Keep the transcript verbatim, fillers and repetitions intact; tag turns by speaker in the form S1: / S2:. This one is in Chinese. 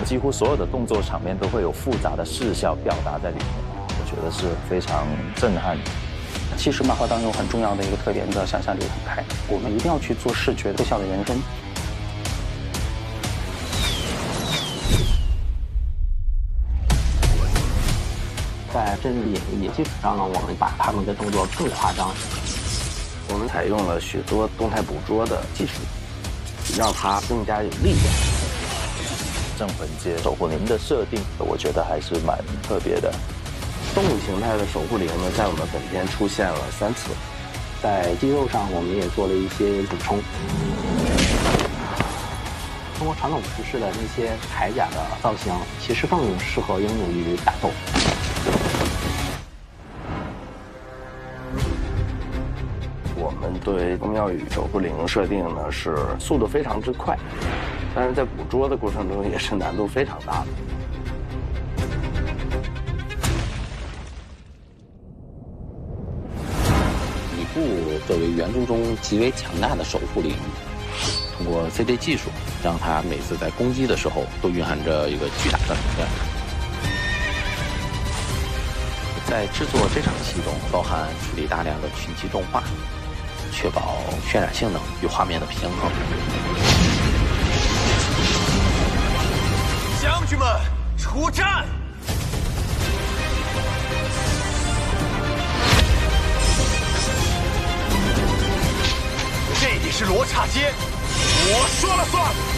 S1: 几乎所有的动作场面都会有复杂的视效表达在里面，我觉得是非常震撼的。
S2: 其实漫画当中很重要的一个特点叫想象力很开，我们一定要去做视觉特效的延伸。在真实演绎基础上呢，我们把他们的动作更夸张。
S3: 我们采用了许多动态捕捉的技术，让它更加有力量。
S1: 镇魂街守护灵的设定，我觉得还是蛮特别的。
S3: 动物形态的守护灵呢，在我们本片出现了三次。
S2: 在肌肉上，我们也做了一些补充。中国传统服饰的那些铠甲的造型，其实更适合应用于打斗。
S3: 我们对宫庙宇守护灵设定呢是速度非常之快，但是在捕捉的过程中也是难度非常大的。
S4: 吕布作为原著中极为强大的守护灵，通过 C G 技术，让他每次在攻击的时候都蕴含着一个巨大的能量。在制作这场戏中，包含处理大量的群集动画，确保渲染性能与画面的平衡。
S5: 将军们，出战！这里是罗刹街，我说了算。